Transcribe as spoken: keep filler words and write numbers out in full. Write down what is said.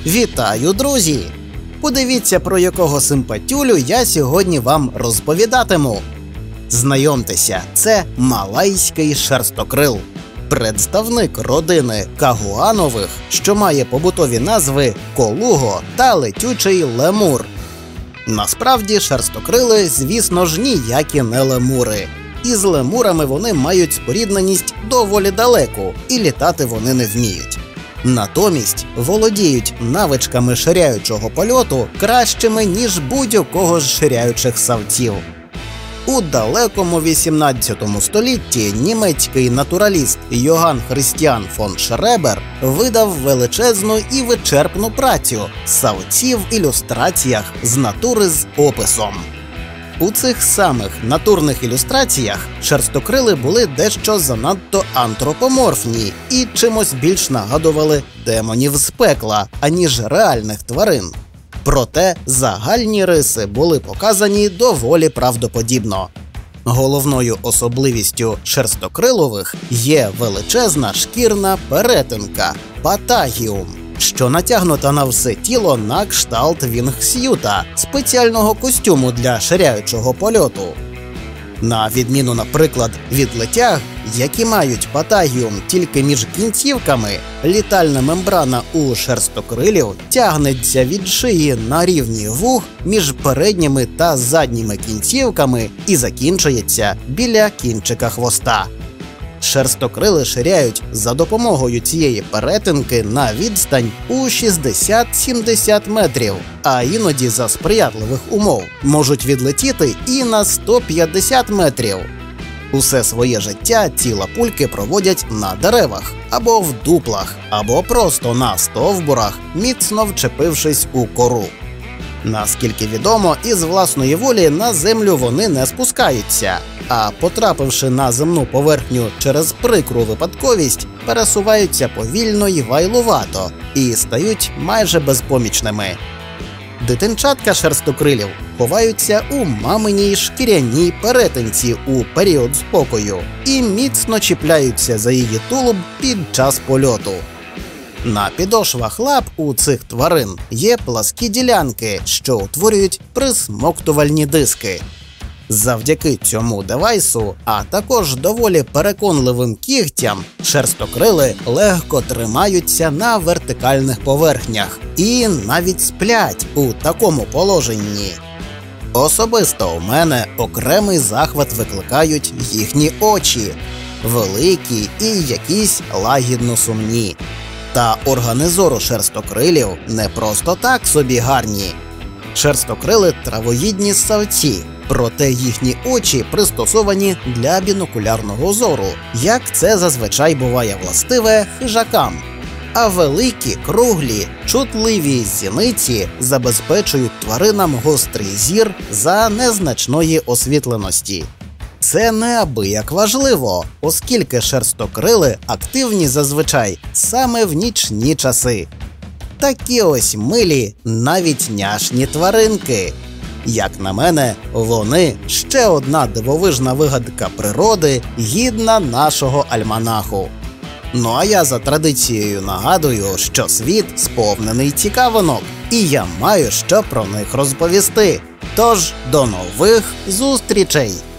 Вітаю, друзі! Подивіться, про якого симпатюлю я сьогодні вам розповідатиму. Знайомтеся, це малайський шерстокрил. Представник родини кагуанових, що має побутові назви колуго та летючий лемур. Насправді шерстокрили, звісно ж, ніякі не лемури. Із лемурами вони мають спорідненість доволі далеку, і літати вони не вміють. Натомість володіють навичками ширяючого польоту кращими, ніж будь-якого з ширяючих савців. У далекому вісімнадцятому столітті німецький натураліст Йоганн Христіан фон Шребер видав величезну і вичерпну працю «Савці в ілюстраціях з натури з описом». У цих самих натурних ілюстраціях шерстокрили були дещо занадто антропоморфні і чимось більш нагадували демонів з пекла, аніж реальних тварин. Проте загальні риси були показані доволі правдоподібно. Головною особливістю шерстокрилових є величезна шкірна перетинка – патагіум, що натягнута на все тіло на кшталт вінгсюта – спеціального костюму для ширяючого польоту. На відміну, наприклад, від летяг, які мають патагіум тільки між кінцівками, літальна мембрана у шерстокрилів тягнеться від шиї на рівні вух між передніми та задніми кінцівками і закінчується біля кінчика хвоста. Шерстокрили ширяють за допомогою цієї перетинки на відстань у шістдесят-сімдесят метрів, а іноді за сприятливих умов можуть відлетіти і на сто п'ятдесят метрів. Усе своє життя ці лапульки проводять на деревах, або в дуплах, або просто на стовбурах, міцно вчепившись у кору. Наскільки відомо, із власної волі на землю вони не спускаються, а потрапивши на земну поверхню через прикру випадковість, пересуваються повільно й вайлувато і стають майже безпомічними. Дитинчатка шерстокрилів ховаються у маминій шкіряній перетинці у період спокою і міцно чіпляються за її тулуб під час польоту. На підошвах лап у цих тварин є пласкі ділянки, що утворюють присмоктувальні диски. Завдяки цьому девайсу, а також доволі переконливим кігтям, шерстокрили легко тримаються на вертикальних поверхнях і навіть сплять у такому положенні. Особисто у мене окремий захват викликають їхні очі – великі і якісь лагідно сумні. Та органи зору шерстокрилів не просто так собі гарні. Шерстокрили травоїдні ссавці, проте їхні очі пристосовані для бінокулярного зору, як це зазвичай буває властиве хижакам. А великі, круглі, чутливі зіниці забезпечують тваринам гострий зір за незначної освітленості. Це неабияк важливо, оскільки шерстокрили активні зазвичай саме в нічні часи. Такі ось милі, навіть няшні тваринки. Як на мене, вони – ще одна дивовижна вигадка природи, гідна нашого альманаху. Ну а я за традицією нагадую, що світ сповнений цікавинок, і я маю що про них розповісти. Тож, до нових зустрічей!